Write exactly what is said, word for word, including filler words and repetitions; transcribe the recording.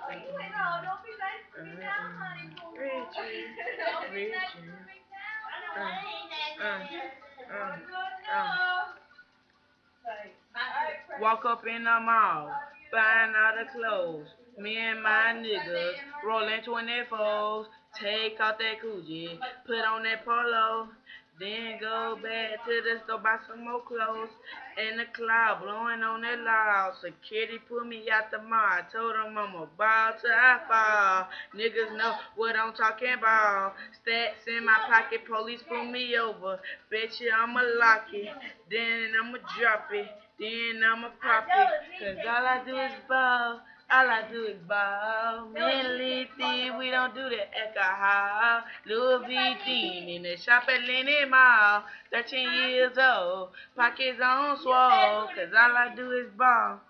Walk up in the mall, buying all the clothes. Me and my niggas rolling twenty-fours. Take out that Coogee, put on that polo. Then go back to the store, buy some more clothes. In the cloud, blowing on that loud. Security put me out the mall. I told them I'm about to I fall. Niggas know what I'm talking about. Stats in my pocket, police pull me over. Bet you I'ma lock it, then I'ma drop it, then I'ma pop it. Cause all I do is ball. All I do is ball. Me and Lizzie, we don't do the alcohol. Louis V in the shop at Lenny Mall. thirteen years old, pockets on swole. Cause all I do is ball.